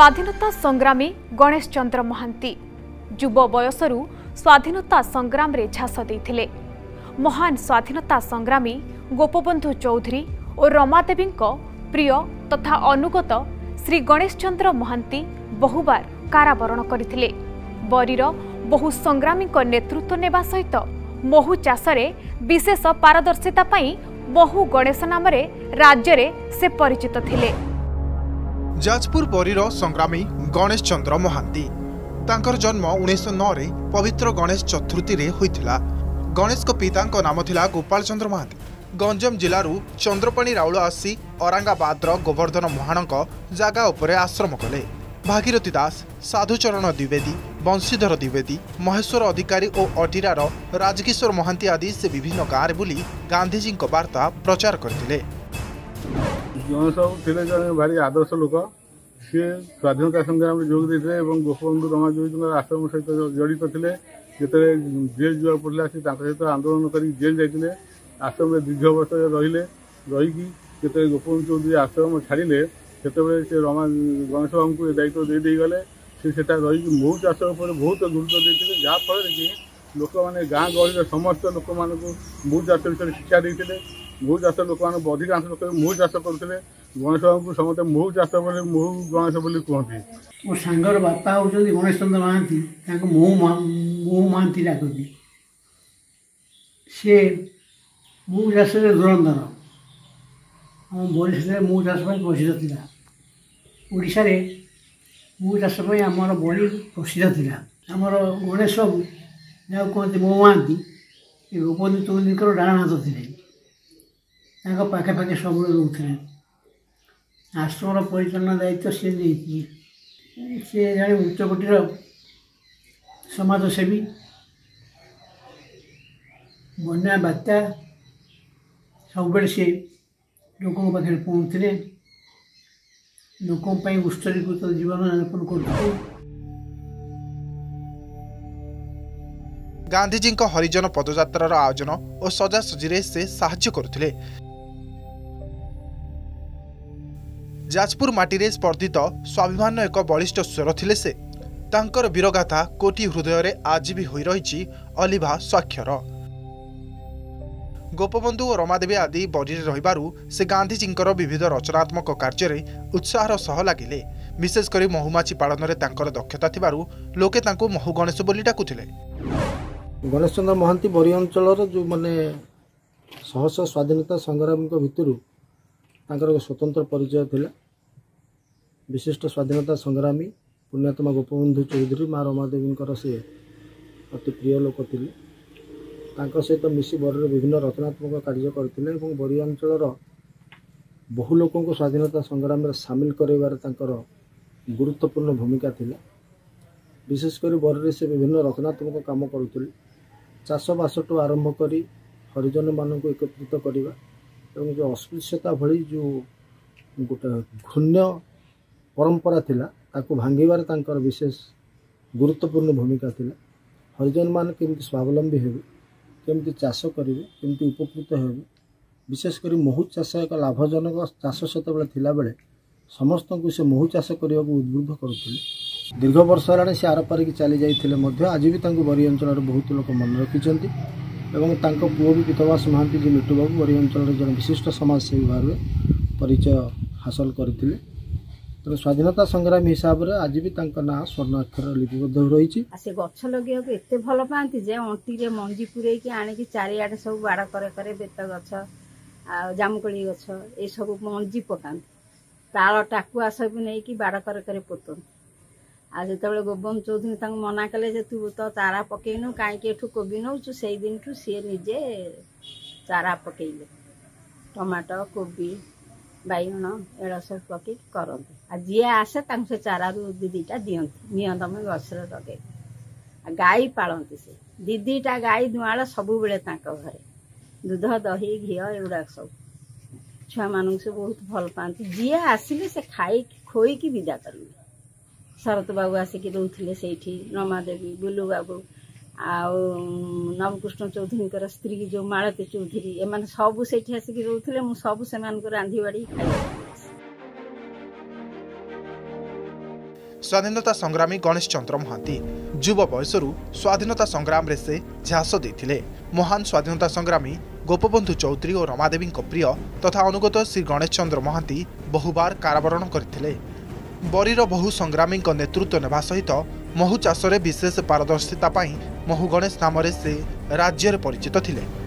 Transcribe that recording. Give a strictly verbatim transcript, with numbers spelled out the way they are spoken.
स्वाधीनता संग्रामी गणेश चंद्र महांती युव बयसरू स्वाधीनता संग्राम रे झास देइथिले। महान स्वाधीनता संग्रामी गोपबंधु चौधरी और रमादेवी प्रिय तथा अनुगत श्री गणेश चंद्र महांती बहुबार कारावरण करथिले। बरीर बहु संग्रामी नेतृत्व नेबा सहित महू चाषरे विशेष पारदर्शिता पाई बहु गणेश नाम राज्य रे से परिचित थिले। जाजपुर बरीर संग्रामी गणेश चंद्र महांती तांकर जन्म उन्नीस सौ नौ रे पवित्र गणेश चतुर्थी रे होइथिला। गणेश को पिता नाम थिला गोपाल चंद्र महांती। गंजाम जिलू चंद्रपाणी राउल आसी औरंगाबाद गोवर्धन महाणक जगह उपरे आश्रम कले। भागीरथी दास, साधुचरण द्विवेदी, बंशीधर द्विवेदी, महेश्वर अधिकारी और अटीरार राजकिशोर महांती आदि से विभिन्न गाँव बुली गांधीजी वार्ता प्रचार करथिले। जन भारी आदर्श लोक सी स्वाधीनता संग्राम में जोग देते गोपबंधु रमादेवी आश्रम सहित जड़ित थे। जिते जेल जा पड़ा सी सहित आंदोलन कर जेल जाते आश्रम में दीर्घ वर्ष रहिले रहीकि जिते गोपबंधु चौधरी आश्रम छाड़े से रमा गणेश बाबू को दायित्व दे गले। सी रही महू चाष बहुत गुरुत्व देते जहाँफल कि लोक मैंने गाँ गहली समस्त लोक मान महू चाष विषय शिक्षा देते। महू चाष लोक मान अधिकांश लोक महू चाष करते। गणेश बाबू को समस्त महू चाष बोले महू गणेश बोली कहते। मो सांगर बापा हूँ गणेश चंद्र महांती महू महू महांती डाकती। सी महू चाष धुरंधर आम बड़ी महू चाष प्रसिद्ध था। ओडिशा रे महू चाष आमर बड़ी प्रसिद्ध था। आमर गणेश बाबू जहाँ कहते महू महांती गोपबंधु चौधरी डाण हाथ थे। पाखापाखि सब रोते आश्रम परिचालना दायित्व सी नहीं सी जड़े उच्चकोटीर समाजसेवी। बन्या बात्या सब सी लोकों पाखे पहुँचते लोकों उत्सर्गीकृत जीवन यापन करते। गांधीजी हरिजन पदयात्रार आयोजन और सजासजी से साहाय्य करुथिले। जाजपुर माटी स्पर्धित स्वाभिमान एक बलिष्ठ स्वर थिले से तांकर वीरगाथा कोटी हृदय रे आज भी होई रही अलिभा स्वाक्षर। गोपबंधु और रमादेवी आदि बरी रहिबारु से गांधीजी विविध रचनात्मक कार्य उत्साहर सह लगिले। विशेषकर महुमाछी पालन में तांकर दक्षता थिबारु लोके तांको महु गणेश बोली डाकुथिले। गणेश चंद्र महांती बरी अंचल जो माने सहस स्वाधीनता संग्रामी भितर तांकर स्वतंत्र परिचय थिला। विशिष्ट स्वाधीनता संग्रामी पुण्यात्मा गोपबंधु चौधरी माँ रमादेवी से अति प्रिय लोक थे। सहित मिसी बरी विभिन्न रचनात्मक कार्य करते। बरी अंचल बहु लोक स्वाधीनता संग्राम में सामिल करार गुरुत्वपूर्ण भूमिका थिला। विशेषकर बरी से विभिन्न रचनात्मक काम करुले। चाषबासठू आरंभ कर हरिजन मानक एकत्रित करवा और जो अस्पृश्यता भली जो गोटे घृण्य परंपरा थिला ताको भांगिबार तांकर विशेष गुरुत्वपूर्ण भूमिका थिला। हरिजन मान केमती स्वावलंबी हेबे, केमती चाष करेंगे, केमती उपकृत हेबे। विशेषकर महू चाष एक लाभजनक चाष सेतबेले थिला बेले समस्त को से महू चाष करने को उद्बुद्ध करुले। दीर्घ वर्ष हेलाणी से आर पारिक चली जाइए आज भी बरी अंचल बहुत लोक मन रखिंट एवं तांको पुओ भी पीतवास महांती जी मिट्टू बाबू बरी अंचल जन विशिष्ट समाजसेवी भाव में परिचय हासिल करते। तेणु स्वाधीनता संग्रामी हिसाब से आज भी ना स्वर्ण अक्षर लिपिबद्ध रही। से गछ लगे एत भल पाती जे अंटी मंजी पूरे आणिकी चारिआडे सब बाड़ करे करे बेत गछ जामुकोली गछ ये सब मंजी पकाती ताल टाकुआ सब नहीं बाड़ करे करे पोतन। आ जो गोपबंधु चौधरी मना कले जे तू तो चारा पकईनु कहीं कोबी नौ से दिन ठू सी निजे चारा पकईले टमाटो कोबी बैगण एड़ा सब पकई करते। आ जी आसे से चारा रू दी दीटा दिखती निह तुम गछ लगे। गाई पालती से दी दीटा गाई दुआल सब बेले घरे दूध दही घी एगुड़ा सब छुआ मान से बहुत भल पाती। जी आसिले से खाई खोईकी विदा करेंगे। शरत बाबू आसिक रोते से रमादेवी बुलू बाबू आउ नवकृष्ण चौधरी स्त्री जो मालती चौधरी एम सब से आसिक रोते सब से रांधि बाड़ी खाई। स्वाधीनता संग्रामी गणेश चंद्र महांती युवा बयसरू स्वाधीनता संग्राम रे से झास देथिले। महान स्वाधीनता संग्रामी गोपबंधु चौधरी और रमादेवी प्रिय तथा अनुगत श्री गणेश चंद्र महांती बहुबार कारावरण करथिले। बरीर बहु संग्रामी नेतृत्व नेबा सहित महु चाष विशेष पारदर्शिता महु गणेश नाम से राज्य में परिचित थिले।